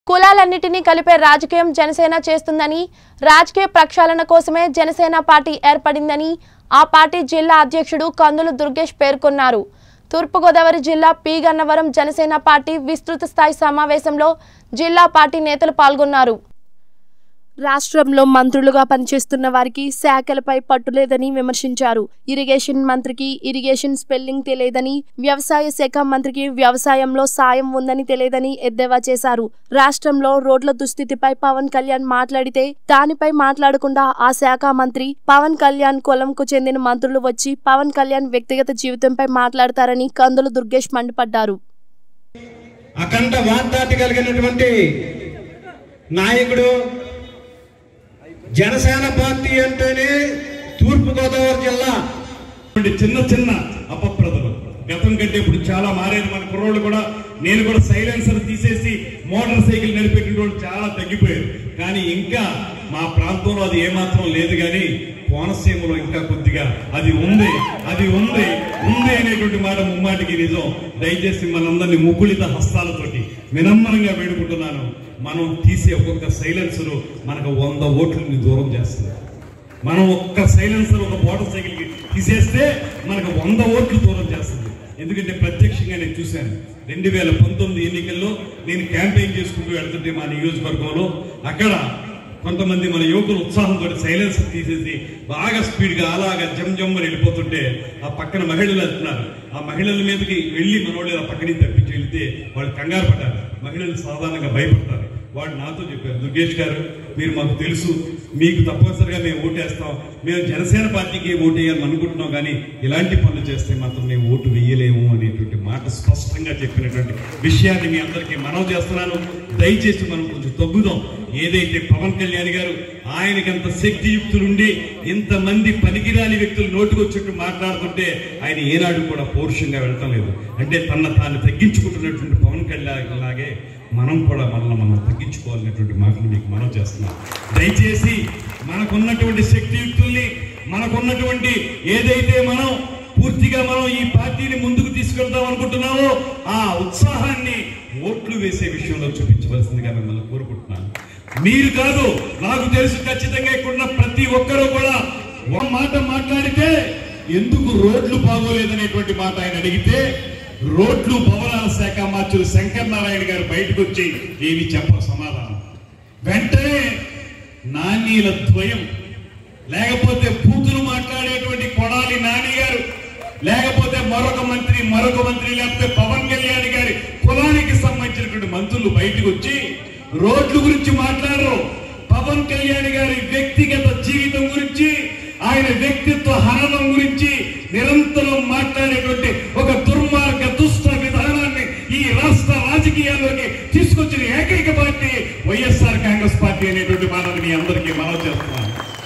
కులాలన్నిటినీ కలిపే రాజకీయం జనసేన చేస్తుందని, రాజకీయ ప్రక్షాళన కోసమే జనసేన పార్టీ ఏర్పడిందని ఆ పార్టీ జిల్లా అధ్యక్షుడు కందులు దుర్గేష్ పేర్కొన్నారు. తూర్పుగోదావరి జిల్లా పి గన్నవరం జనసేన పార్టీ విస్తృత స్థాయి సమావేశంలో జిల్లా పార్టీ నేతలు పాల్గొన్నారు. రాష్ట్రంలో మంత్రులుగా పనిచేస్తున్న వారికి శాఖలపై పట్టులేదని విమర్శించారు. ఇరిగేషన్ మంత్రికి ఇరిగేషన్ స్పెల్లింగ్ తెలియదని, వ్యవసాయ శాఖ మంత్రికి వ్యవసాయంలో సాయం ఉందని తెలియదని ఎద్దేవా చేశారు. రాష్ట్రంలో రోడ్ల దుస్థితిపై పవన్ కళ్యాణ్ మాట్లాడితే దానిపై మాట్లాడకుండా ఆ శాఖ మంత్రి పవన్ కళ్యాణ్ కులంకు చెందిన మంత్రులు వచ్చి పవన్ కళ్యాణ్ వ్యక్తిగత జీవితంపై మాట్లాడతారని కందులు దుర్గేష్ మండిపడ్డారు. అఖండ వాగ్దాటి కలిగినటువంటి నాయకుడు జనసేన పార్టీ అంటేనే తూర్పుగోదావరి జిల్లా చిన్న చిన్న అపప్రదలు గతం కంటే ఇప్పుడు చాలా మారేది. మన కుర్రోళ్ళు కూడా, నేను కూడా సైలెన్సర్ తీసేసి మోటార్ సైకిల్ నడిపేటువంటి చాలా తగ్గిపోయారు. కానీ ఇంకా మా ప్రాంతంలో అది ఏమాత్రం లేదు. కానీ కోనసీమలో ఇంకా కొద్దిగా అది ఉంది అనేటువంటి మాట ముమ్మాటికి నిజం. దయచేసి మనందరినీ ముకుళిత హస్తాలతోటి వినమ్రంగా వేడుకుంటున్నాను. మనం తీసే ఒక్కొక్క సైలెన్సర్ మనకు 100 ఓట్లని దూరం చేస్తుంది. మనం ఒక్క సైలెన్సర్ ఒక మోటార్ సైకిల్కి తీసేస్తే మనకు 100 ఓట్లు దూరం చేస్తుంది. ఎందుకంటే ప్రత్యక్షంగా నేను చూశాను. 2019 ఎన్నికల్లో నేను క్యాంపెయిన్ చేసుకుంటూ వెళ్తుంటే మా నియోజకవర్గంలో అక్కడ కొంతమంది మన యువకులు ఉత్సాహంతో సైలెన్సర్ తీసేసి బాగా స్పీడ్గా అలాగా జమ్ అని వెళ్ళిపోతుంటే ఆ పక్కన మహిళలు వెళ్తున్నారు. ఆ మహిళల మీదకి వెళ్ళి మనోళ్ళు ఆ పక్కని తప్పించి వెళ్తే వాళ్ళు కంగారు పడ్డారు. మహిళలు సాధారణంగా భయపడతారు. వాడు నాతో చెప్పారు, దుర్గేష్ గారు మీరు మాకు తెలుసు, మీకు తప్పనిసరిగా మేము ఓటేస్తాం, మేము జనసేన పార్టీకి ఓటేయాలని అనుకుంటున్నాం, కానీ ఇలాంటి పనులు చేస్తే మాత్రం మేము ఓటు వేయలేము అనేటువంటి మాట స్పష్టంగా చెప్పినటువంటి విషయాన్ని మీ అందరికీ మనవి చేస్తున్నాను. దయచేసి మనం కొంచెం తగ్గుదాం. ఏదైతే పవన్ కళ్యాణ్ గారు ఆయనకంత శక్తియుక్తులుండి ఇంతమంది పనికిరాని వ్యక్తులు నోటుకొచ్చేట్టు మాట్లాడుతుంటే ఆయన ఏనాడు కూడా పౌరుషంగా వెళ్ళటం లేదు. అంటే తాను తగ్గించుకుంటున్నటువంటి పవన్ కళ్యాణ్ లాగే మనం కూడా మనం తగ్గించుకోవాలనేటువంటి మాటలు మీకు మనం చేస్తున్నాం. దయచేసి మనకున్నటువంటి శక్తియుక్తుల్ని, మనకున్నటువంటి ఏదైతే మనం పూర్తిగా మనం ఈ పార్టీని ముందుకు తీసుకెళ్తాం అనుకుంటున్నామో ఆ ఉత్సాహాన్ని ఓట్లు వేసే విషయంలో చూపించవలసిందిగా మిమ్మల్ని కోరుకుంటున్నాను. మీరు కాదు, నాకు తెలుసు ఖచ్చితంగా ఇక్కడున్న ప్రతి ఒక్కరూ కూడా ఒక మాట మాట్లాడితే ఎందుకు రోడ్లు బాగోలేదనేటువంటి మాట ఆయన అడిగితే రోడ్లు భవనాల శాఖ మంత్రులు శంకర్ నారాయణ గారు బయటకు వచ్చి ఏమి చెప్పరు సమాధానం. వెంటనే నానీల ద్వయం, లేకపోతే బూతులు మాట్లాడేటువంటి కొడాలి నాని గారు, లేకపోతే మరొక మంత్రి లేకపోతే పవన్ కళ్యాణ్ గారి కులానికి సంబంధించినటువంటి మంత్రులు బయటకు వచ్చి రోడ్ల గురించి మాట్లాడరు. పవన్ కళ్యాణ్ గారి వ్యక్తిగత జీవితం గురించి, ఆయన వ్యక్తిత్వ హననం గురించి నిరంతరం మాట్లాడేటువంటి ఒక దుర్మార్గ దుష్ట విధానాన్ని ఈ రాష్ట్ర రాజకీయాల్లోకి తీసుకొచ్చిన ఏకైక పార్టీ వైఎస్ఆర్ కాంగ్రెస్ పార్టీ అనేటువంటి మాటని మీ అందరికీ మనవి చేస్తున్నాను.